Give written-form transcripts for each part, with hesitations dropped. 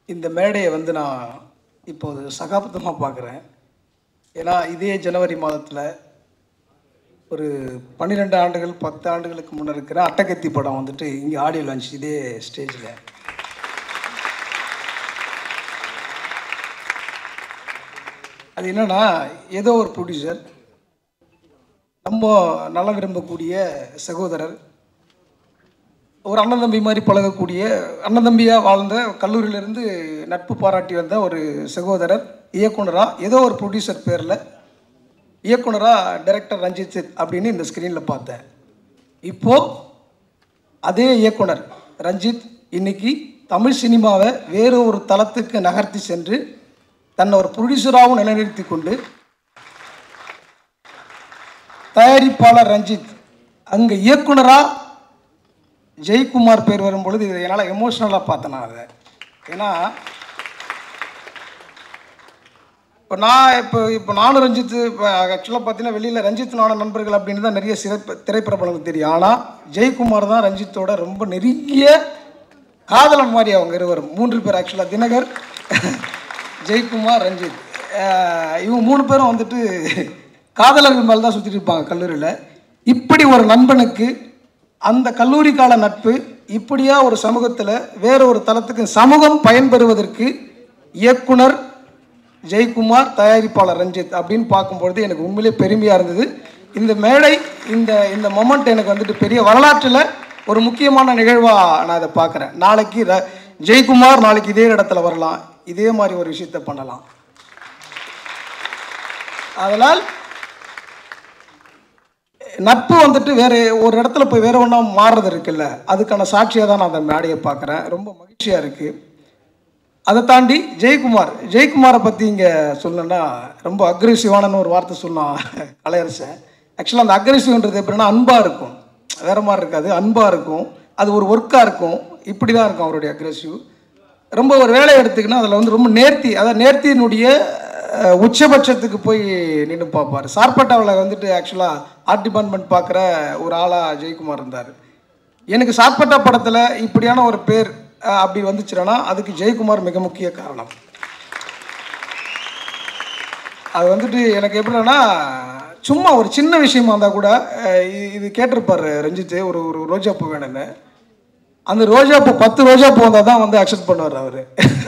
இந்த மேடையை வந்து நான் இப்போது சகாப்தமாக பார்க்குறேன். ஏன்னா இதே ஜனவரி மாதத்தில் ஒரு 12 ஆண்டுகள் 10 ஆண்டுகளுக்கு முன்னே இருக்கிற அட்டகத்தி படம் வந்துட்டு இங்கே ஆடியோ லான்ச் இதே ஸ்டேஜில். அது என்னென்னா, ஏதோ ஒரு ப்ரொடியூசர் ரொம்ப நல்ல விரும்பக்கூடிய சகோதரர், ஒரு அண்ணன் தம்பி மாதிரி பழகக்கூடிய அண்ணன் தம்பியாக வாழ்ந்த கல்லூரியிலேருந்து நட்பு பாராட்டி வந்த ஒரு சகோதரர் இயக்குனராக ஏதோ ஒரு ப்ரொடியூசர் பேரில் இயக்குனராக டைரக்டர் ரஞ்சித் அப்படின்னு இந்த ஸ்க்ரீனில் பார்த்தேன். இப்போது அதே இயக்குனர் ரஞ்சித் இன்னைக்கு தமிழ் சினிமாவை வேறு ஒரு தளத்துக்கு நகர்த்தி சென்று தன்னை ஒரு ப்ரொடியூசராகவும் நிலைநிறுத்தி கொண்டு, தயாரிப்பாளர் ரஞ்சித் அங்கே இயக்குனராக ஜெயக்குமார் பேர் வரும்பொழுது இதை என்னால் எமோஷ்னலாக பார்த்தேன் நான் அதை. ஏன்னா இப்போ நானும் ரஞ்சித் இப்போ ஆக்சுவலாக பார்த்தீங்கன்னா வெளியில் ரஞ்சித் நானும் நண்பர்கள் அப்படின்னு தான் நிறைய திரைப்பிரபலங்களுக்கு தெரியும். ஆனால் ஜெயக்குமார் தான் ரஞ்சித்தோட ரொம்ப நெருங்கிய காதலன் மாதிரி அவங்க இருவரும் 3 பேர். ஆக்சுவலாக தினகர், ஜெயக்குமார், ரஞ்சித், இவங்க 3 பேரும் வந்துட்டு காதலர்கள் மேலே தான் சுற்றிட்டு இருப்பாங்க கல்லூரியில். இப்படி ஒரு நண்பனுக்கு அந்த கல்லூரி கால நட்பு இப்படியா ஒரு சமூகத்தில் வேற ஒரு தளத்துக்கு சமூகம் பயன்பெறுவதற்கு இயக்குனர் ஜெயக்குமார், தயாரிப்பாளர் ரஞ்சித் அப்படின்னு பார்க்கும்பொழுது எனக்கு உண்மையிலே பெருமையாக இருந்தது. இந்த மேடை இந்த மொமெண்ட் எனக்கு வந்துட்டு பெரிய வரலாற்றில் ஒரு முக்கியமான நிகழ்வாக நான் அதை பார்க்குறேன். நாளைக்கு ஜெயக்குமார் நாளைக்கு இதே இடத்துல வரலாம், இதே மாதிரி ஒரு விஷயத்தை பண்ணலாம். அதனால் நட்பு வந்துட்டு வேறு ஒரு இடத்துல போய் வேறு ஒன்றா மாறுறது இருக்குல்ல, அதுக்கான சாட்சியாக தான் நான் அந்த மேடையை பார்க்குறேன். ரொம்ப மகிழ்ச்சியாக இருக்குது. அதை தாண்டி ஜெயக்குமாரை பற்றி இங்கே சொல்லணுன்னா ரொம்ப அக்ரெசிவானு ஒரு வார்த்தை சொன்னான் கலையரசன். ஆக்சுவலாக அந்த அக்ரெசிவ்ன்றது எப்படின்னா அன்பாக இருக்கும், வேறு மாதிரி இருக்காது, அன்பாக இருக்கும், அது ஒரு ஒர்க்காக இருக்கும், இப்படி தான் இருக்கும் அவருடைய அக்ரெசிவ். ரொம்ப ஒரு வேலையை எடுத்துக்கினா அதில் வந்து ரொம்ப நேர்த்தி, அதாவது நேர்த்தியினுடைய உச்சபட்சத்துக்கு போய் நின்று பார்ப்பார். சார்பட்டாவில் வந்துட்டு ஆக்சுவலாக ஆர்ட் டிபார்ட்மெண்ட் பார்க்குற ஒரு ஆளாக ஜெயக்குமார் இருந்தார். எனக்கு சார்பட்டா படத்தில் இப்படியான ஒரு பேர் அப்படி வந்துச்சுன்னா அதுக்கு ஜெயக்குமார் மிக முக்கிய காரணம். அது வந்துட்டு எனக்கு எப்படின்னா, சும்மா ஒரு சின்ன விஷயமா இருந்தால் கூட இது கேட்டிருப்பார் ரஞ்சித், ஒரு ரோஜாப்பூ வேணும்னு. அந்த ரோஜாப்பூ 10 ரோஜாப்பூ வந்தால் தான் வந்து அக்செப்ட் பண்ணுவார் அவர்.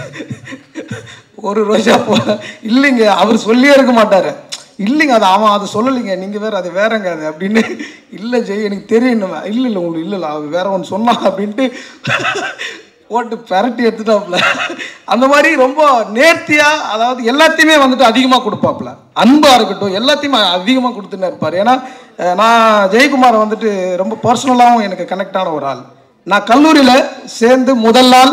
ஒரு ரோஜாப்பூ இல்லைங்க, அவர் சொல்லியே இருக்க மாட்டார். இல்லைங்க, அது அவன் அதை சொல்லலைங்க, நீங்கள் வேறு அது வேறங்க அது அப்படின்னு. இல்லை ஜெய், எனக்கு தெரியும். இல்லை உங்களுக்கு இல்லை அவர் வேற ஒன்று சொன்னான் அப்படின்ட்டு போட்டு பெரட்டி எடுத்துட்டாப்புல. அந்த மாதிரி ரொம்ப நேர்த்தியாக, அதாவது எல்லாத்தையுமே வந்துட்டு அதிகமாக கொடுப்பாப்புல, அன்பாக இருக்கட்டும் எல்லாத்தையுமே அதிகமாக கொடுத்துன்னு இருப்பார். ஏன்னா நான் ஜெயக்குமாரை வந்துட்டு ரொம்ப பர்சனலாகவும் எனக்கு கனெக்டான ஒரு ஆள். நான் கல்லூரியில் சேர்ந்து முதல் நாள்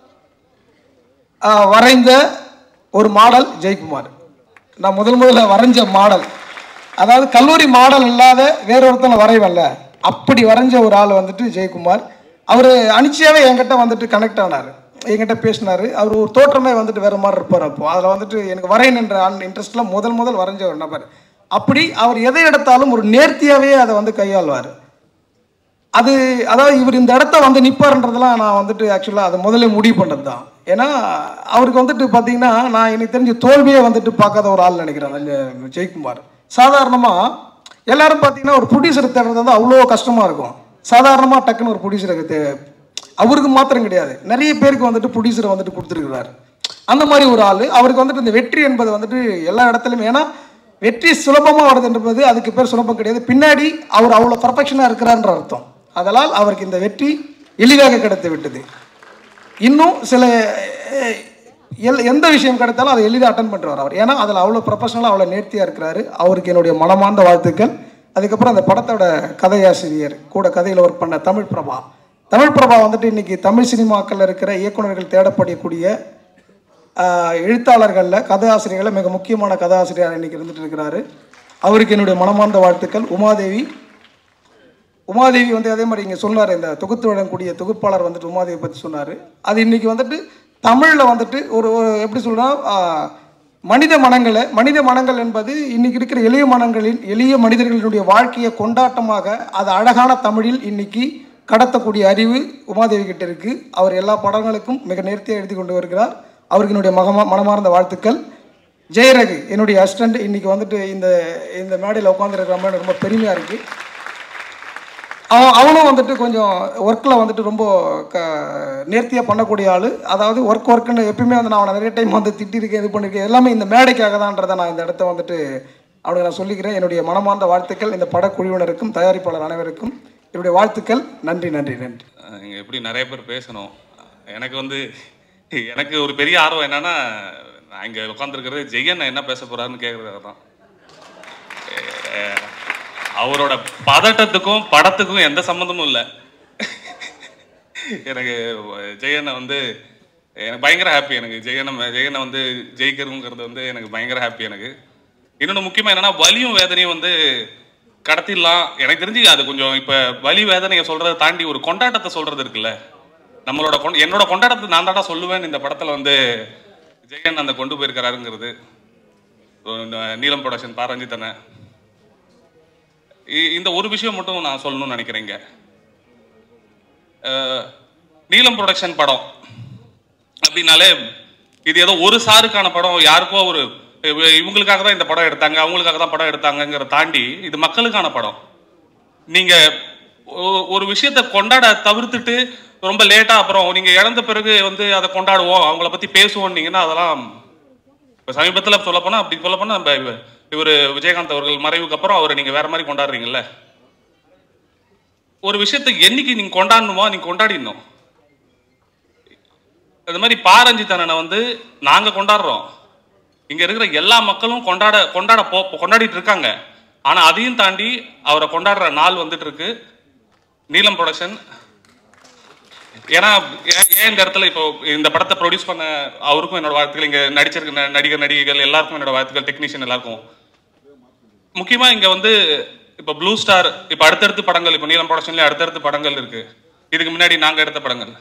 வரைந்த ஒரு மாடல் ஜெயக்குமார். நான் முதல்ல வரைஞ்ச மாடல், அதாவது கல்லூரி மாடல் இல்லாத வேற ஒருத்தனை வரைவல்ல, அப்படி வரைஞ்ச ஒரு ஆள் வந்துட்டு ஜெயக்குமார். அவர் அனிச்சையாகவே என்கிட்ட வந்துட்டு கனெக்ட் ஆனார், என்கிட்ட பேசினார். அவர் ஒரு தோற்றமே வந்துட்டு வேறு மாதிரி இருப்பார். அப்போது அதில் வந்துட்டு எனக்கு வரையணுன்ற இன்ட்ரெஸ்ட்டில் முதல் வரைஞ்ச ஒரு நபர். அப்படி அவர் எதை எடுத்தாலும் ஒரு நேர்த்தியாகவே அதை வந்து கையாள்வார். அதாவது இவர் இந்த இடத்த வந்து நிற்பார்ன்றதெல்லாம் நான் வந்துட்டு ஆக்சுவலாக அதை முதல்ல முடிவு பண்ணுறது தான். ஏன்னா அவருக்கு வந்துட்டு பார்த்தீங்கன்னா, நான் எனக்கு தெரிஞ்ச தோல்வியே வந்துட்டு பார்க்காத ஒரு ஆள் நினைக்கிறேன் ஜெயக்குமார். சாதாரணமாக எல்லாரும் பார்த்தீங்கன்னா ஒரு ப்ரொடியூசர் தேடுறது வந்து அவ்வளோ கஷ்டமாக இருக்கும். சாதாரணமாக டக்குன்னு ஒரு ப்ரொடியூசருக்கு அவருக்கு மாத்திரம் கிடையாது, நிறைய பேருக்கு வந்துட்டு ப்ரொடியூசரை வந்துட்டு கொடுத்துருக்கிறார். அந்த மாதிரி ஒரு ஆள். அவருக்கு வந்துட்டு இந்த வெற்றி என்பது வந்துட்டு எல்லா இடத்துலையும், ஏன்னா வெற்றி சுலபமாக வருதுன்றது அதுக்கு பேர் சுலபம் கிடையாது, பின்னாடி அவர் அவ்வளோ பர்ஃபெக்ஷனாக இருக்கிறார்ன்ற அர்த்தம். அதனால் அவருக்கு இந்த வெற்றி எளிதாக கிடைத்து விட்டது. இன்னும் சில எந்த விஷயம் கிடைத்தாலும் அதை எளிதாக அட்டன் பண்ணுறார் அவர். ஏன்னா அதில் அவ்வளோ ப்ரொஃபஷனலாக அவ்வளோ நேர்த்தியாக இருக்கிறாரு. அவருக்கு என்னுடைய மனமார்ந்த வாழ்த்துக்கள். அதுக்கப்புறம் அந்த படத்தோட கதையாசிரியர் கூட கதையில் ஒர்க் பண்ண தமிழ் பிரபா வந்துட்டு இன்றைக்கி தமிழ் சினிமாக்களில் இருக்கிற இயக்குநர்கள் தேடப்படக்கூடிய எழுத்தாளர்களில் கதையாசிரியர்களில் மிக முக்கியமான கதாசிரியர் இன்றைக்கி இருந்துட்டு இருக்கிறாரு. அவருக்கு என்னுடைய மனமார்ந்த வாழ்த்துக்கள். உமாதேவி வந்து அதே மாதிரி இங்கே சொன்னார், இந்த தொகுத்து வழங்கக்கூடிய தொகுப்பாளர் வந்துட்டு உமாதேவி பற்றி சொன்னார். அது இன்றைக்கி வந்துட்டு தமிழில் வந்துட்டு ஒரு எப்படி சொல்கிறோம், மனித மனங்கள் என்பது இன்றைக்கி இருக்கிற எளிய மனிதர்களினுடைய வாழ்க்கையை கொண்டாட்டமாக அது அழகான தமிழில் இன்றைக்கி கடத்தக்கூடிய அறிவு உமாதேவி கிட்ட இருக்குது. அவர் எல்லா படங்களுக்கும் மிக நேர்த்தியாக எழுதி கொண்டு வருகிறார். அவருக்கு என்னுடைய மனமார்ந்த வாழ்த்துக்கள். ஜெயரகு என்னுடைய அசிஸ்டண்ட் இன்றைக்கி வந்துட்டு இந்த மேடையில் உட்காந்துருக்கிற மாதிரி ரொம்ப பெருமையாக இருக்குது. அவனும் வந்துட்டு கொஞ்சம் ஒர்க்கில் வந்துட்டு ரொம்ப நேர்த்தியாக பண்ணக்கூடிய ஆள். அதாவது ஒர்க்குன்னு எப்பயுமே வந்து நான் அவனை நிறைய டைம் வந்து திட்டிருக்கேன், இது பண்ணியிருக்கேன். எல்லாமே இந்த மேடைக்காக தான்றதை நான் இந்த இடத்த வந்துட்டு அவனுக்கு நான் சொல்லிக்கிறேன். என்னுடைய மனமார்ந்த வாழ்த்துக்கள் இந்த படக்குழுவினருக்கும் தயாரிப்பாளர் அனைவருக்கும் என்னுடைய வாழ்த்துக்கள். நன்றி நன்றி நன்றி. இங்கே எப்படி நிறைய பேர் பேசணும். எனக்கு ஒரு பெரிய ஆர்வம் என்னன்னா, நான் இங்கே உட்காந்துருக்கிறது ஜெயன் என்ன பேச போறாருன்னு கேட்குறது தான். அவரோட பதட்டத்துக்கும் படத்துக்கும் எந்த சம்மந்தமும் இல்லை. எனக்கு ஜெயனை வந்து எனக்கு பயங்கர ஹாப்பி. எனக்கு ஜெயனை வந்து ஜெயிக்கிறதுங்கிறது வந்து எனக்கு பயங்கர ஹாப்பி. எனக்கு இன்னொன்று முக்கியமாக என்னன்னா, வலியும் வேதனையும் வந்து கடத்திடலாம். எனக்கு தெரிஞ்சு அது கொஞ்சம் இப்போ வலி வேதனையை சொல்றதை தாண்டி ஒரு கொண்டாட்டத்தை சொல்றது இருக்குல்ல, நம்மளோட என்னோட கொண்டாட்டத்தை நான் தாண்டா சொல்லுவேன். இந்த படத்தில் வந்து ஜெயன் அந்த கொண்டு போயிருக்கிறாருங்கிறது நீலம் ப்ரொடக்ஷன் ரஞ்சித் அண்ணன். இந்த ஒரு விஷயம் மட்டும் நான் சொல்லணும்னு நினைக்கிறேங்க. நீலம் ப்ரொடக்ஷன் படம் அப்படின்னாலே இது ஏதோ ஒரு சாருக்கான படம், யாருக்கோ ஒரு இவங்களுக்காக தான் இந்த படம் எடுத்தாங்க, அவங்களுக்காக தான் படம் எடுத்தாங்கிற தாண்டி இது மக்களுக்கான படம். நீங்க ஒரு விஷயத்தை கொண்டாட தவிர்த்துட்டு ரொம்ப லேட்டா அப்புறம் நீங்க இழந்த பிறகு வந்து அதை கொண்டாடுவோம், அவங்கள பத்தி பேசுவோம்னீங்கன்னா அதெல்லாம் இப்போ சமீபத்தில் சொல்லப்போனா அப்படி சொல்லப்போனா நம்ம இவர் விஜயகாந்த் அவர்கள் மறைவுக்கு அப்புறம் அவரை நீங்க வேற மாதிரி கொண்டாடுறீங்கல்ல. ஒரு விஷயத்தை என்னைக்கு நீங்க கொண்டாடணுமோ நீங்க கொண்டாடிடணும். அது மாதிரி ரஞ்சித் அண்ணனை வந்து நாங்க கொண்டாடுறோம், இங்க இருக்கிற எல்லா மக்களும் கொண்டாடிட்டு இருக்காங்க. ஆனா அதையும் தாண்டி அவரை கொண்டாடுற நாள் வந்துட்டு இருக்கு நீலம் ப்ரொடக்ஷன். ஏன்னா ஏன் இந்த இடத்துல இப்போ இந்த படத்தை ப்ரொடியூஸ் பண்ண அவருக்கும் என்னோட வாழ்த்துக்கள், இங்க நடிச்சிருக்க நடிகர் நடிகைகள் எல்லாருக்கும் என்னோட வாழ்த்துக்கள், டெக்னீஷியன் எல்லாருக்கும். முக்கியமா இங்க வந்து இப்ப ப்ளூ ஸ்டார் இப்ப அடுத்தடுத்து படங்கள், இப்ப நீலம் ப்ரொடக்ஷன்ல அடுத்தடுத்து படங்கள் இருக்கு. இதுக்கு முன்னாடி நாங்க எடுத்த படங்கள்.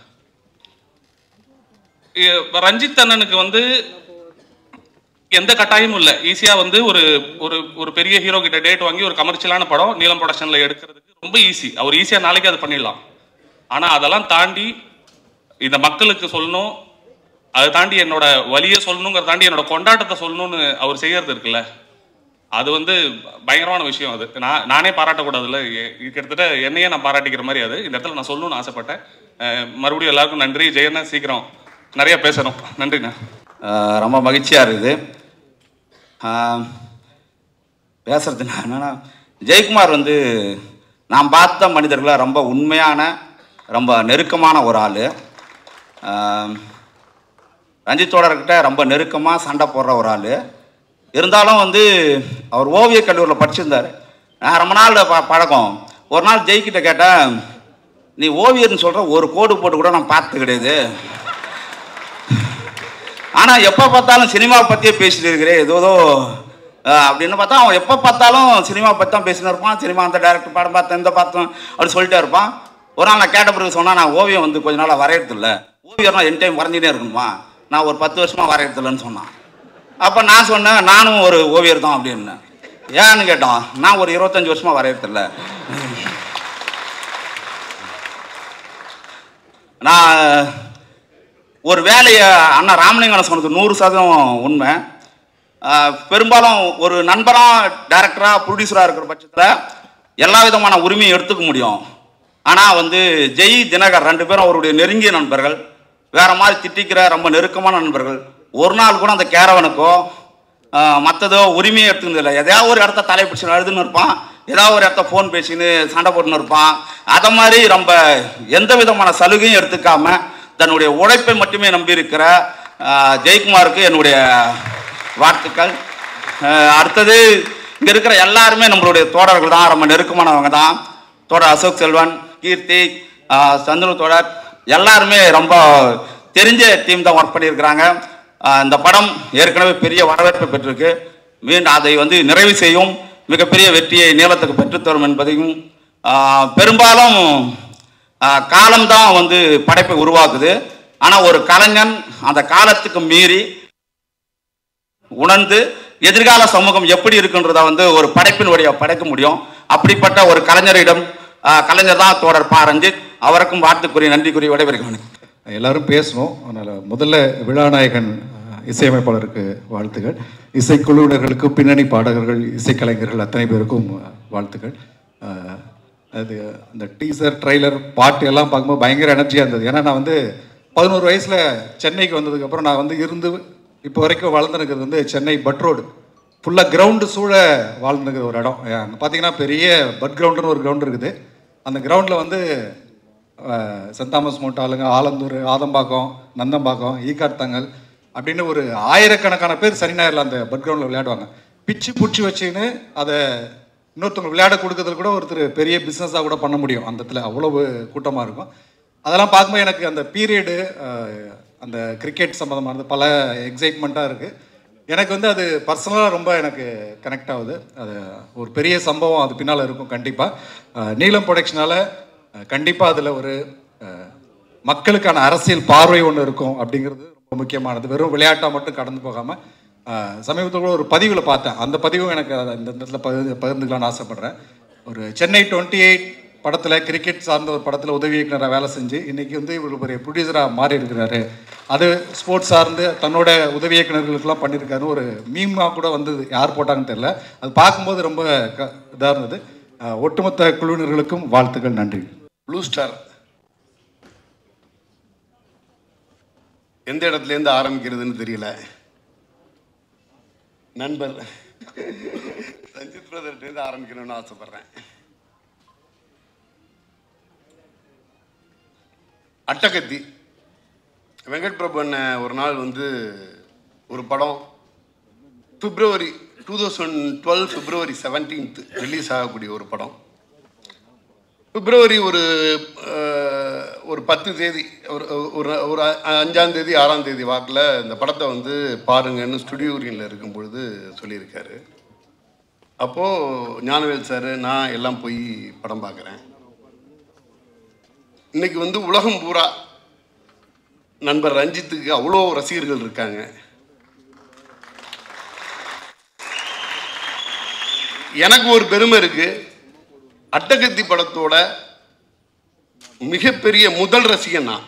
ரஞ்சித் அண்ணனுக்கு வந்து எந்த கட்டாயமும் இல்லை, ஈஸியா வந்து ஒரு பெரிய ஹீரோ கிட்ட டேட் வாங்கி ஒரு கமர்ஷியலான படம் நீலம் ப்ரொடக்ஷன்ல எடுக்கிறதுக்கு ரொம்ப ஈஸி. அவர் ஈஸியா நாளைக்கு அது பண்ணிடலாம். ஆனா அதெல்லாம் தாண்டி இந்த மக்களுக்கு சொல்லணும், அதை தாண்டி என்னோட வலியை சொல்லணுங்கிற தாண்டி என்னோட கொண்டாட்டத்தை சொல்லணும்னு அவர் செய்யறது இருக்குல்ல, அது வந்து பயங்கரமான விஷயம். அது நானே பாராட்டக்கூடாதுல்ல, கிட்டத்தட்ட என்னையே நான் பாராட்டிக்கிற மாதிரி. அது இந்த இடத்துல நான் சொல்லணும்னு ஆசைப்பட்டேன். மறுபடியும் எல்லாருக்கும் நன்றி. ஜெயண்ணா சீக்கிரம் நிறைய பேசணும். நன்றிண்ணா. ரொம்ப மகிழ்ச்சியாக இருக்குது பேசுறதுனா. என்னன்னா ஜெயக்குமார் வந்து நான் பார்த்த மனிதர்களை ரொம்ப உண்மையான ரொம்ப நெருக்கமான ஒரு ஆள். ரஞ்சித்தோடர்கிட்ட ரொம்ப நெருக்கமாக சண்டை போடுற ஒரு ஆள். இருந்தாலும் வந்து அவர் ஓவியக் கல்லூரியில் படிச்சிருந்தார். நான் ரொம்ப நாள் பழக்கம். ஒரு நாள் ஜெய்கிட்ட கேட்டேன், நீ ஓவியர்னு சொல்கிற ஒரு கோடு போட்டு கூட நான் பார்த்து கிடையாது, ஆனால் எப்போ பார்த்தாலும் சினிமா பற்றியே பேசிட்டு இருக்கிறேன் ஏதோ அப்படின்னு பார்த்தா அவன் எப்போ பார்த்தாலும் சினிமா பற்றி தான் பேசினு இருப்பான். சினிமா அந்த டைரக்டர் படம் பார்த்தேன் இந்த பார்த்தோம் அப்படி சொல்லிட்டே இருப்பான். ஒரு நாள் நான் கேட்ட பிறகு சொன்னால், நான் ஓவியம் வந்து கொஞ்ச நாளாக வரையறதில்ல, ஓவியர்னா என் டைம் வரைஞ்சிட்டே இருக்கணுமா, நான் ஒரு 10 வருஷமாக வரையறதில்லன்னு சொன்னான். அப்போ நான் சொன்னேன், நானும் ஒரு ஓவியர் தான் அப்படின்னு. ஏன்னு கேட்டான், நான் ஒரு 25 வருஷமாக வரையறதில்ல. நான் ஒரு வேலையை அண்ணா ராமலிங்கனை சொன்னது 100% உண்மை. பெரும்பாலும் ஒரு நண்பராக டைரக்டராக ப்ரொடியூசராக இருக்கிற பட்சத்தில் எல்லா விதமான உரிமையும் எடுத்துக்க முடியும். ஆனால் வந்து ஜெய் தினகர் 2 பேரும் அவருடைய நெருங்கிய நண்பர்கள், வேறு மாதிரி திட்டிக்கிற ரொம்ப நெருக்கமான நண்பர்கள். ஒரு நாள் கூட அந்த கேரவனுக்கோ மற்றதோ உரிமையை எடுத்துக்கிறதில்லை. எதாவது ஒரு இடத்த தலைப்பிடிச்சு எழுதுன்னு இருப்பான், ஏதாவது ஒரு இடத்த ஃபோன் பேசின்னு சண்டை போட்டுன்னு இருப்பான். அதை மாதிரி ரொம்ப எந்த விதமான சலுகையும் எடுத்துக்காம தன்னுடைய உழைப்பை மட்டுமே நம்பி இருக்கிற ஜெயக்குமாருக்கு என்னுடைய வாழ்த்துக்கள். அடுத்தது இங்கே இருக்கிற எல்லாருமே நம்மளுடைய தோழர்கள் தான், ரொம்ப நெருக்கமானவங்க தான். தோழர் அசோக் செல்வன், கீர்த்தி, சந்துரு தோழர் எல்லாருமே ரொம்ப தெரிஞ்ச டீம் தான் ஒர்க் பண்ணியிருக்கிறாங்க. இந்த படம் ஏற்கனவே பெரிய வரவேற்பை பெற்றிருக்கு. மீண்டும் அதை வந்து நிறைவு செய்யும் மிகப்பெரிய வெற்றியை நீளத்துக்கு பெற்றுத்தரும் என்பதையும், பெரும்பாலும் காலம்தான் வந்து படைப்பை உருவாக்குது. ஆனால் ஒரு கலைஞன் அந்த காலத்துக்கு மீறி உணர்ந்து எதிர்கால சமூகம் எப்படி இருக்குன்றத வந்து ஒரு படைப்பின் வழியாக படைக்க முடியும். அப்படிப்பட்ட ஒரு கலைஞரிடம் கலைஞர் தான் தோழர் ரஞ்சித். அவருக்கும் வாழ்த்துக்குரிய நன்றிக்குரிய விடைபெறுகிறேன். எல்லாரும் பேசணும். அதனால் முதல்ல விழாநாயகன் இசையமைப்பாளருக்கு வாழ்த்துக்கள், இசைக்குழுவினர்களுக்கு, பின்னணி பாடகர்கள், இசைக்கலைஞர்கள் அத்தனை பேருக்கும் வாழ்த்துக்கள். அது அந்த டீசர் ட்ரைலர் பாட்டு எல்லாம் பார்க்கும்போது பயங்கர எனர்ஜியாக இருந்தது. ஏன்னா நான் வந்து 11 வயசில் சென்னைக்கு வந்ததுக்கப்புறம் நான் வந்து இருந்து இப்போ வரைக்கும் வாழ்ந்துருக்கிறது வந்து சென்னை பட் ரோடு, ஃபுல்லாக கிரவுண்டு சூழ வாழ்ந்துருக்கிற ஒரு இடம். அங்கே பார்த்தீங்கன்னா பெரிய பட் கிரவுண்டுன்னு ஒரு கிரவுண்டு இருக்குது. அந்த கிரவுண்டில் வந்து சென்ட் தாமஸ் மோட்டாலுங்க, ஆலந்தூர், ஆதம்பாக்கம், நந்தம்பாக்கம், ஈக்கார்த்தங்கல் அப்படின்னு ஒரு ஆயிரக்கணக்கான பேர் சனி ஞாயிறில் அந்த பட் கிரவுண்டில் விளையாடுவாங்க. பிச்சு பிடிச்சி வச்சுன்னு அதை இன்னொருத்தவங்க விளையாட கொடுக்கறதுல கூட ஒருத்தர் பெரிய பிஸ்னஸாக கூட பண்ண முடியும். அந்த இடத்துல அவ்வளவு கூட்டமாக இருக்கும். அதெல்லாம் பார்க்கும்போது எனக்கு அந்த பீரியடு, அந்த கிரிக்கெட் சம்மந்தமானது பல எக்ஸைட்மெண்ட்டாக இருக்குது. எனக்கு வந்து அது பர்சனலாக ரொம்ப எனக்கு கனெக்ட் ஆகுது. அது ஒரு பெரிய சம்பவம் அது பின்னால் இருக்கும் கண்டிப்பாக. நீலம் ப்ரொடக்ஷனால் கண்டிப்பாக அதில் ஒரு மக்களுக்கான அரசியல் பார்வை ஒன்று இருக்கும் அப்படிங்கிறது ரொம்ப முக்கியமானது. வெறும் விளையாட்டாக மட்டும் கடந்து போகாமல், சமீபத்தில் கூட ஒரு பதிவில் பார்த்தேன். அந்த பதிவும் எனக்கு இந்த இடத்துல பகிர்ந்துக்கலான்னு ஆசைப்பட்றேன். ஒரு சென்னை 28 படத்தில், கிரிக்கெட் சார்ந்த ஒரு படத்தில் உதவி இயக்குனராக வேலை செஞ்சு இன்றைக்கி வந்து இவ்வளோ பெரிய ப்ரொடியூசராக மாறி இருக்கிறாரு. அது ஸ்போர்ட்ஸ் சார்ந்து தன்னோட உதவி இயக்குநர்களுக்கெல்லாம் பண்ணியிருக்காரு. ஒரு மீமாக கூட வந்தது, யார் போட்டாங்கன்னு தெரியல. அது பார்க்கும்போது ரொம்ப இதாக இருந்தது. ஒட்டுமொத்த குழுவினர்களுக்கும் வாழ்த்துக்கள், நன்றி. ப்ளூ ஸ்டார் எந்த இடத்துலேருந்து ஆரம்பிக்கிறதுன்னு தெரியல. நண்பர் ரஞ்சித் பிரதர்லேருந்து ஆரம்பிக்கணும்னு ஆசைப்படுறேன். அட்டகத்தி வெங்கட் பிரபு அண்ணன் ஒரு நாள் வந்து ஒரு படம் February 2012 February 17th ரிலீஸ் ஆகக்கூடிய ஒரு படம். பிப்ரவரி ஒரு 10 தேதி, ஒரு 5ஆம் தேதி 6ஆம் தேதி வாக்கில் இந்த படத்தை வந்து பாருங்கன்னு ஸ்டுடியோ யூனியனில் இருக்கும் பொழுது சொல்லியிருக்காரு. அப்போது ஞானவேல் சார் நான் எல்லாம் போய் படம் பார்க்குறேன். இன்னைக்கு வந்து உலகம் பூரா நண்பர் ரஞ்சித்துக்கு அவ்வளோ ரசிகர்கள் இருக்காங்க. எனக்கு ஒரு பெருமை இருக்கு. அட்டகத்தி படத்தோட மிகப்பெரிய முதல் ரசிகன் நான்.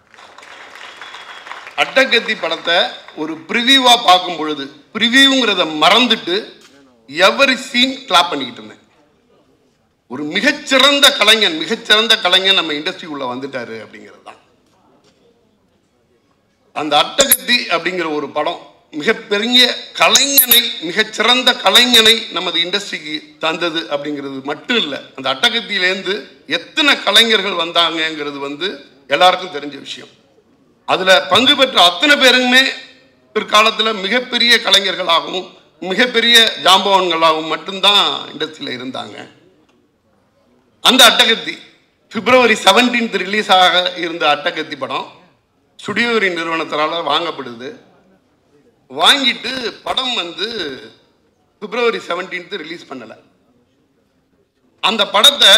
அட்டகத்தி படத்தை ஒரு ப்ரிவியூவா பார்க்கும் பொழுது ப்ரிவியூங்கிறத மறந்துட்டு எவரி சீன் கிளாப் பண்ணிக்கிட்டு இருந்தேன். ஒரு மிகச்சிறந்த கலைஞன் நம்ம இண்டஸ்ட்ரிக்குள்ள வந்துட்டாரு அப்படிங்கிறது தான். அந்த அட்டகத்தி அப்படிங்கிற ஒரு படம் மிகப்பெரிய கலைஞனை, மிகச்சிறந்த கலைஞனை நமது இண்டஸ்ட்ரிக்கு தந்தது அப்படிங்கிறது மட்டும் இல்லை, அந்த அட்டகத்தியிலேருந்து எத்தனை கலைஞர்கள் வந்தாங்கிறது வந்து எல்லாருக்கும் தெரிஞ்ச விஷயம். அதுல பங்கு பெற்ற அத்தனை பேருமே பிற்காலத்தில் மிகப்பெரிய கலைஞர்களாகவும் மிகப்பெரிய ஜாம்பவான்களாகவும் மட்டும்தான் இண்டஸ்ட்ரியில் இருந்தாங்க. அந்த அட்டகத்தி February 17th ரிலீஸ் ஆக இருந்த அட்டகத்தி படம் ஸ்டுடியோ நிறுவனத்தால் வாங்கப்படுது. வாங்கிட்டு படம் வந்து February 17th ரிலீஸ் பண்ணல. அந்த படத்தை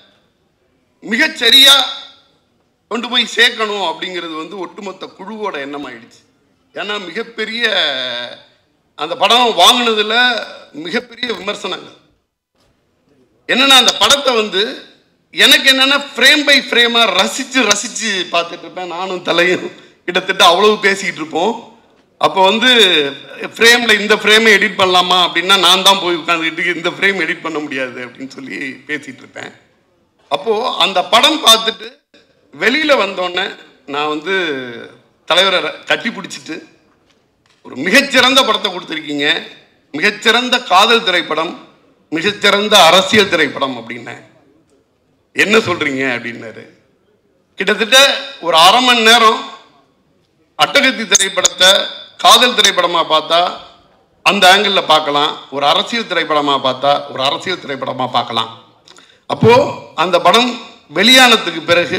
மிகச்சரியா கொண்டு போய் சேர்க்கணும் அப்படிங்கிறது வந்து ஒட்டுமொத்த குழுவோட எண்ணம் ஆயிடுச்சு. ஏன்னா மிகப்பெரிய அந்த படம் வாங்கினதுல மிகப்பெரிய விமர்சனங்கள் என்னன்னா, அந்த படத்தை வந்து எனக்கு என்னன்னா ஃப்ரேம் பை ஃப்ரேமா ரசிச்சு பார்த்துட்டு இருப்பேன். நானும் தலையும் கிட்டத்தட்ட அவ்வளவு பேசிக்கிட்டு இருப்போம். அப்போ வந்து ஃப்ரேம்ல இந்த ஃப்ரேமை எடிட் பண்ணலாமா அப்படின்னா நான் தான் போய் உட்காந்துக்கிட்டு இந்த ஃப்ரேம் எடிட் பண்ண முடியாது அப்படின்னு சொல்லி பேசிட்டு இருப்பேன். அப்போ அந்த படம் பார்த்துட்டு வெளியில வந்தோடனே நான் வந்து தலைவரை கட்டி பிடிச்சிட்டு, ஒரு மிகச்சிறந்த படத்தை கொடுத்துருக்கீங்க, மிகச்சிறந்த காதல் திரைப்படம், மிகச்சிறந்த அரசியல் திரைப்படம் அப்படின்னேன். என்ன சொல்றீங்க அப்படின்னாரு. கிட்டத்தட்ட ஒரு 1/2 மணி நேரம் அட்டகத்தி திரைப்படத்தை காதல் திரைப்படமா பார்த்தா அந்த ஆங்கிள் பார்க்கலாம், ஒரு அரசியல் திரைப்படமா பார்த்தா ஒரு அரசியல் திரைப்படமா பார்க்கலாம். அப்போ அந்த படம் வெளியானதுக்கு பிறகு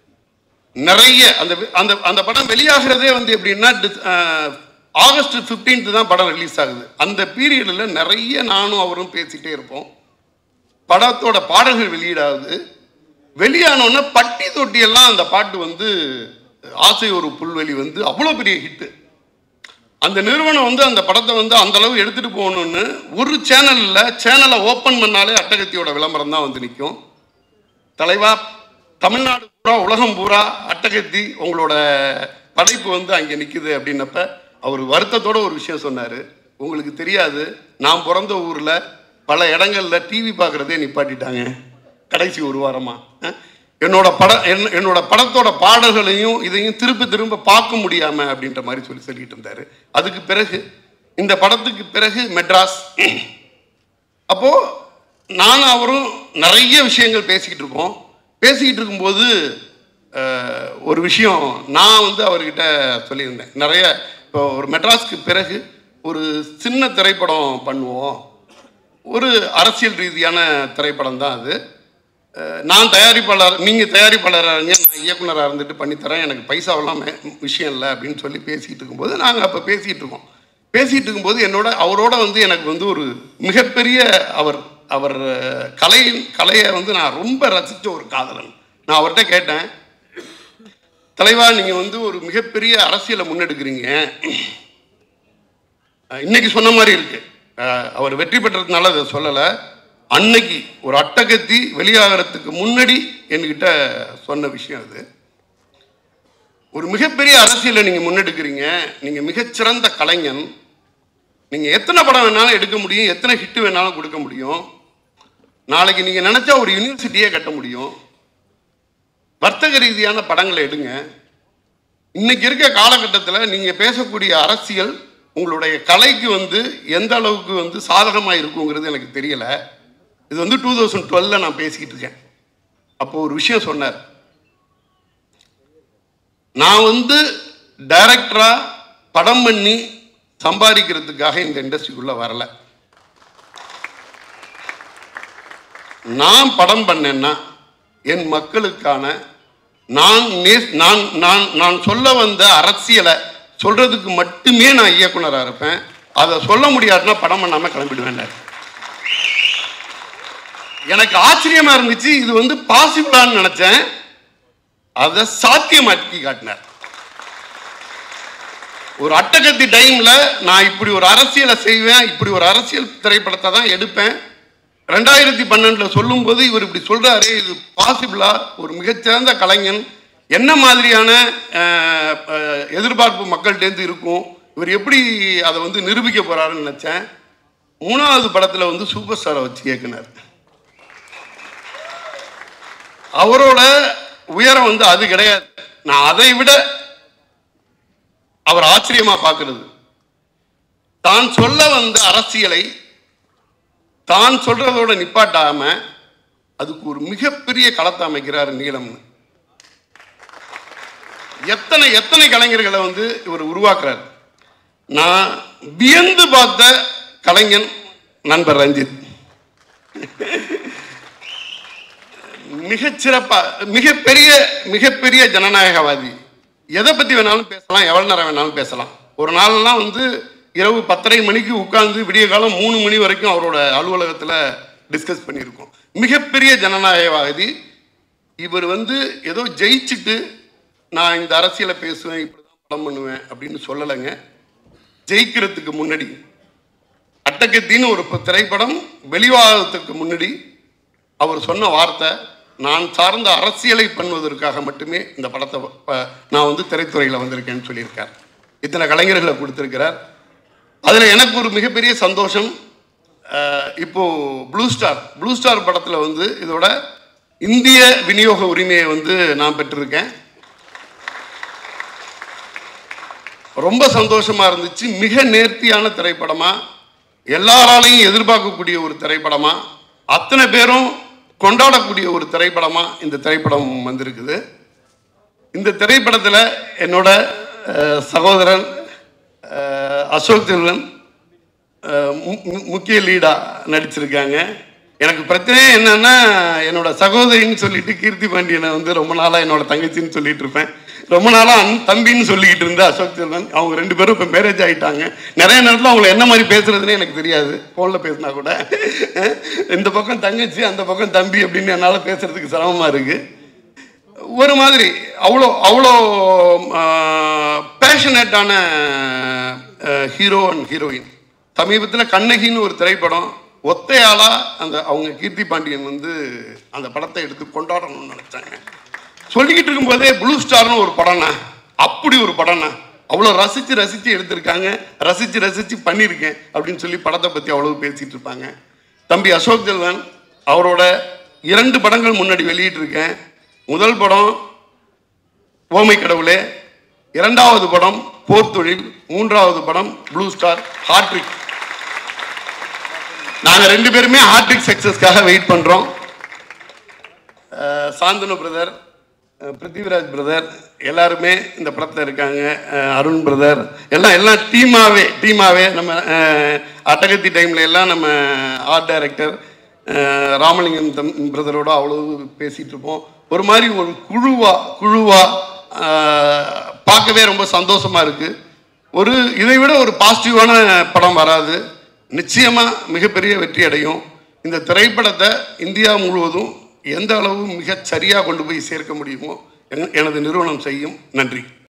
நிறைய அந்த படம் வெளியாகிறதே வந்து எப்படின்னா August 15th தான் படம் ரிலீஸ் ஆகுது. அந்த பீரியடில் நிறைய நானும் அவரும் பேசிட்டே இருப்போம். படத்தோட பாடல்கள் வெளியீடாகுது. வெளியானோன்னா பட்டி தொட்டி எல்லாம் அந்த பாட்டு வந்து ஆசை ஒரு புல்வெளி வந்து அவ்வளோ பெரிய ஹிட்டு. அந்த நிறுவனம் வந்து அந்த படத்தை வந்து அந்த அளவு எடுத்துட்டு போகணும்னு ஒரு சேனலை ஓப்பன் பண்ணாலே அட்டகத்தியோட விளம்பரம் தான் வந்து நிற்கும். தலைவா தமிழ்நாடு பூரா உலகம் பூரா அட்டகத்தி உங்களோட படைப்பு வந்து அங்கே நிற்குது அப்படின்னப்ப அவர் வருத்தத்தோட ஒரு விஷயம் சொன்னார். உங்களுக்கு தெரியாது, நான் பிறந்த ஊரில் பல இடங்களில் டிவி பார்க்குறதே நிப்பாட்டிட்டாங்க கடைசி ஒரு வாரமாக. என்னோட படத்தோட பாடல்களையும் இதையும் திரும்ப பார்க்க முடியாமல் அப்படின்ற மாதிரி சொல்லிட்டு இருந்தார். அதுக்கு பிறகு இந்த படத்துக்கு பிறகு மெட்ராஸ். அப்போது நானும் அவரும் நிறைய விஷயங்கள் பேசிக்கிட்டு இருக்கோம். பேசிக்கிட்டு இருக்கும்போது ஒரு விஷயம் நான் வந்து அவர்கிட்ட சொல்லியிருந்தேன். நிறைய இப்போ ஒரு மெட்ராஸ்க்கு பிறகு ஒரு சின்ன திரைப்படம் பண்ணுவோம், ஒரு அரசியல் ரீதியான திரைப்படம் தான் அது. நான் தயாரிப்பாளர், நீங்கள் தயாரிப்பாளராக இருங்க, நான் இயக்குனராக இருந்துட்டு பண்ணித்தரேன், எனக்கு பைசாவெல்லாம் விஷயம் இல்லை அப்படின்னு சொல்லி பேசிகிட்டு இருக்கும்போது நாங்கள் அப்போ பேசிகிட்டு இருக்கோம். பேசிகிட்டு இருக்கும்போது அவரோட வந்து எனக்கு வந்து ஒரு மிகப்பெரிய அவர் கலையை வந்து நான் ரொம்ப ரசித்த ஒரு காதலன். நான் அவர்கிட்ட கேட்டேன், தலைவா நீங்கள் வந்து ஒரு மிகப்பெரிய அரசியலை முன்னெடுக்கிறீங்க, இன்னைக்கு சொன்ன மாதிரி இருக்கு, அவர் வெற்றி பெற்றதுனால அதை சொல்லலை, அன்னைக்கு ஒரு அட்டகத்தி வெளியாகிறதுக்கு முன்னாடி என்கிட்ட சொன்ன விஷயம் அது. ஒரு மிகப்பெரிய அரசியலை நீங்கள் முன்னெடுக்கிறீங்க, நீங்கள் மிகச்சிறந்த கலைஞன், நீங்கள் எத்தனை படம் வேணாலும் எடுக்க முடியும், எத்தனை ஹிட்டு வேணாலும் கொடுக்க முடியும், நாளைக்கு நீங்கள் நினச்சா ஒரு யூனிவர்சிட்டியே கட்ட முடியும், வர்த்தக ரீதியான படங்களை எடுங்க. இன்னைக்கு இருக்க காலகட்டத்தில் நீங்கள் பேசக்கூடிய அரசியல் உங்களுடைய கலைக்கு வந்து எந்த அளவுக்கு வந்து சாதகமாக இருக்குங்கிறது எனக்கு தெரியலை. இது வந்து 2012 நான் பேசிக்கிட்டு இருக்கேன். அப்போ ஒரு விஷயம் சொன்னார், நான் வந்து டைரக்டரா படம் பண்ணி சம்பாதிக்கிறதுக்காக இந்த இண்டஸ்ட்ரிக்குள்ள வரல. நான் படம் பண்ணேன்னா என் மக்களுக்கான நான் சொல்ல வந்த அரசியலை சொல்றதுக்கு மட்டுமே நான் இயக்குனராக இருப்பேன். அதை சொல்ல முடியாதுன்னா படம் பண்ணாம கிளம்பிடுவேன். எனக்கு ஆச்சரியமா இருந்துச்சு, இது வந்து பாசிபிளான்னு நினைச்சேன், அதை சாத்தியமாக்கி காட்டினார். ஒரு அட்டகத்தி டைம்ல நான் இப்படி ஒரு அரசியலை செய்வேன், இப்படி ஒரு அரசியல் திரைப்படத்தை தான் எடுப்பேன். 2012 சொல்லும் போது இவர் இப்படி சொல்றாரு, இது பாசிபிளா? ஒரு மிகச்சிறந்த கலைஞன், என்ன மாதிரியான எதிர்பார்ப்பு மக்கள்கிட்டேருந்து இருக்கும், இவர் எப்படி அதை வந்து நிரூபிக்க போறாருன்னு நினைச்சேன். 3வது படத்துல வந்து சூப்பர் ஸ்டாரை வச்சு இயக்குனார். அவரோட உயரம் வந்து அது கிடையாது. நான் அதை விட அவர் ஆச்சரியமா பார்க்கிறது, தான் சொல்ல வந்த அரசியலை தான் சொல்றதோட நிப்பாட்டாம அதுக்கு ஒரு மிகப்பெரிய களத்தை அமைக்கிறார் நீலம்னு. எத்தனை எத்தனை கலைஞர்களை வந்து இவர் உருவாக்குறார். நான் வியந்து பார்த்த கலைஞன் நண்பர் ரஞ்சித். மிகச்சிறப்பா மிகப்பெரிய ஜனநாயகவாதி. எதை பத்தி வேணாலும் பேசலாம், எவ்வளவு நேரம் வேணாலும் பேசலாம். ஒரு நாள்லாம் வந்து இரவு 10:30 மணிக்கு உட்கார்ந்து விடிய காலம் 3 மணி வரைக்கும் அவரோட அலுவலகத்தில் டிஸ்கஸ் பண்ணியிருக்கோம். மிகப்பெரிய ஜனநாயகவாதி. இவர் வந்து ஏதோ ஜெயிச்சுட்டு நான் இந்த அரசியலை பேசுவேன், இப்படிதான் படம் பண்ணுவேன் அப்படின்னு சொல்லலைங்க. ஜெயிக்கிறதுக்கு முன்னாடி அட்டகத்தின்னு ஒரு திரைப்படம் வெளிவாதத்துக்கு முன்னாடி அவர் சொன்ன வார்த்தை, நான் சார்ந்த அரசியலை பண்ணுவதற்காக மட்டுமே இந்த படத்தை நான் வந்து திரைத்துறையில் வந்திருக்கேன்னு சொல்லியிருக்கார். இத்தனை கலைஞர்களை கொடுத்திருக்கிறார். அதில் எனக்கு ஒரு மிகப்பெரிய சந்தோஷம், இப்போ ப்ளூ ஸ்டார் படத்தில் வந்து இதோட இந்திய விநியோக உரிமையை வந்து நான் பெற்றிருக்கேன். ரொம்ப சந்தோஷமா இருந்துச்சு. மிக நேர்த்தியான திரைப்படமா, எல்லாராலையும் எதிர்பார்க்கக்கூடிய ஒரு திரைப்படமா, அத்தனை பேரும் கொண்டாடக்கூடிய ஒரு திரைப்படமா இந்த திரைப்படம் வந்திருக்குது. இந்த திரைப்படத்தில் என்னோட சகோதரன் அசோக் செல்வன் முக்கிய லீடா நடிச்சிருக்காங்க. எனக்கு பிரச்சனையே என்னன்னா, என்னோட சகோதரின்னு சொல்லிட்டு கீர்த்தி பாண்டியனை வந்து ரொம்ப நாளா என்னோட தங்கச்சின்னு சொல்லிட்டு இருப்பேன். ரொம்ப நாளா தம்பின்னு சொல்லிக்கிட்டு இருந்த அசோக் செல்வன், அவங்க 2 பேரும் இப்போ மேரேஜ் ஆகிட்டாங்க. நிறைய நேரத்தில் அவங்களை என்ன மாதிரி பேசுறதுன்னு எனக்கு தெரியாது, ஃபோனில் பேசினா கூட. இந்த பக்கம் தங்கச்சி, அந்த பக்கம் தம்பி அப்படின்னு என்னால் பேசுறதுக்கு சிரமமாக இருக்கு. ஒரு மாதிரி அவ்வளோ பேஷனேட்டான ஹீரோ அண்ட் ஹீரோயின். சமீபத்தில் கண்ணகின்னு ஒரு திரைப்படம் ஒத்தையாளா அவங்க கீர்த்தி பாண்டியன் வந்து அந்த படத்தை எடுத்து கொண்டாடணும்னு நினைச்சாங்க. சொல்லிக்கிட்டு இருக்கும்போதே ப்ளூ ஸ்டார்னு ஒரு படம்ண்ணா, அப்படி ஒரு படம்ண்ணா, அவ்வளோ ரசித்து எடுத்திருக்காங்க, ரசித்து பண்ணியிருக்கேன் அப்படின்னு சொல்லி படத்தை பற்றி அவ்வளவு பேசிகிட்டு இருப்பாங்க. தம்பி அசோக் செல்வன் அவரோட 2 படங்கள் முன்னாடி வெளியிட்டிருக்கேன். முதல் படம் ஓமை கடவுளே, 2வது படம் போர் தொழில், 3வது படம் ப்ளூ ஸ்டார் ஹாட்ரிக். நாங்கள் 2 பேருமே ஹாட்ரிக் சக்ஸஸ்க்காக வெயிட் பண்ணுறோம். சாந்தனு பிரதர், பிருத்திவிராஜ் பிரதர் எல்லாருமே இந்த படத்தில் இருக்காங்க. அருண் பிரதர் எல்லாம் டீமாவே நம்ம அட்டகத்தி டைமில் எல்லாம் நம்ம ஆர்ட் டைரக்டர் ராமலிங்கம் பிரதரோட அவ்வளோ பேசிகிட்டு இருப்போம். ஒரு மாதிரி ஒரு குழுவா பார்க்கவே ரொம்ப சந்தோஷமாக இருக்குது. இதை விட ஒரு பாசிட்டிவான படம் வராது. நிச்சயமாக மிகப்பெரிய வெற்றி அடையும். இந்த திரைப்படத்தை இந்தியா முழுவதும் எந்த அளவு மிகச் சரியாக கொண்டு போய் சேர்க்க முடியுமோ எனது நிறுவனம் செய்யும். நன்றி.